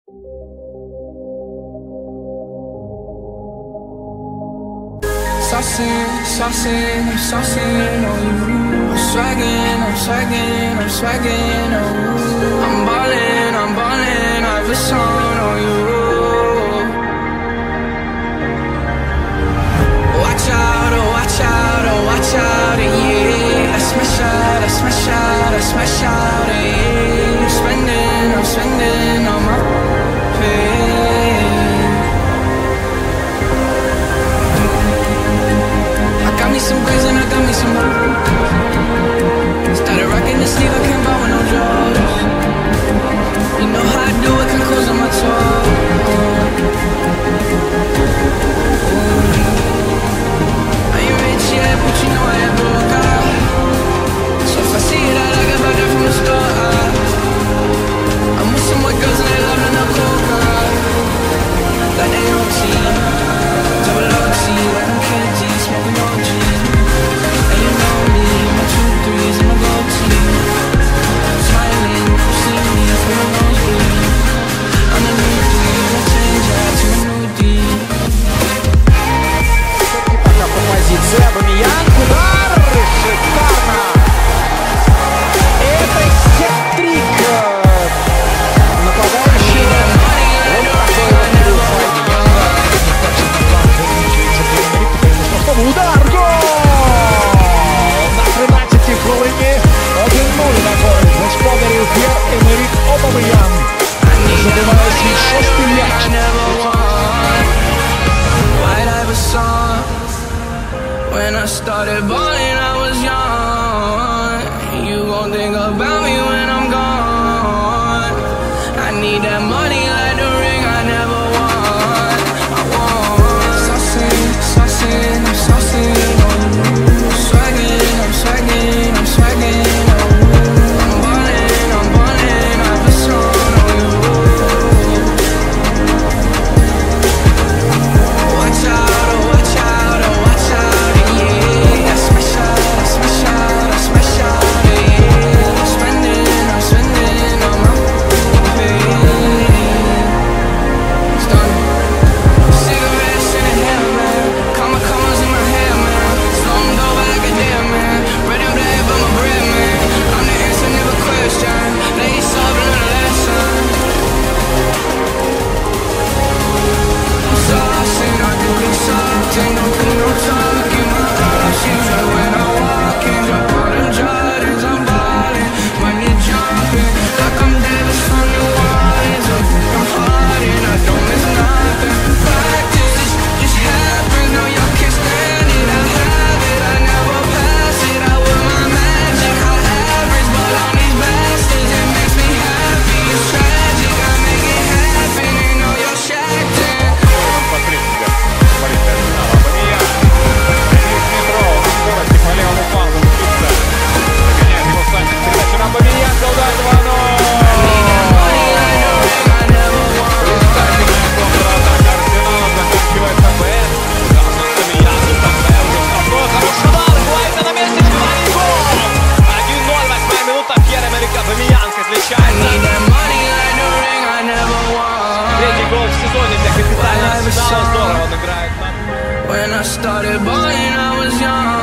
Saucing on you. I'm swagging on you. I'm ballin', I've a song on you. Watch out, oh watch out, oh watch out, yeah. I smash out, yeah. I'm spending on my pay. I got me some braids and I got me some more. Started rocking the sleeve, I can't buy with no drawers. You know how I do it, can close on my toes. I ain't rich yet, but you know I ain't broke. So if I see it, I like it better from the start. I'm with some white girls and they love the coca. Like they on tea, double OT, like I'm candy, smoking OG. And you know me, my 2-3s and my gold teeth. Smiling, you see me from my nosebleed. I'm the new breed, I change out to a new D. Пока по позиции Aubameyang, удар, шикарно! Это хет-трик! Нападающий, вот такой вот трюк Aubameyang. Удар, гол! На 13-й хвилині 1-0 на користь господарів П'єр-Емерік Aubameyang. Забиває свій шостий м'яч. When I started balling, I was young. You gon' think about me when I'm gone. I need that money like the ring I never won. I want saucing on you. I'm swagging on you. I'm ballin', I've been song on you. Watch out, oh watch out, oh watch out. When I started balling, I was young.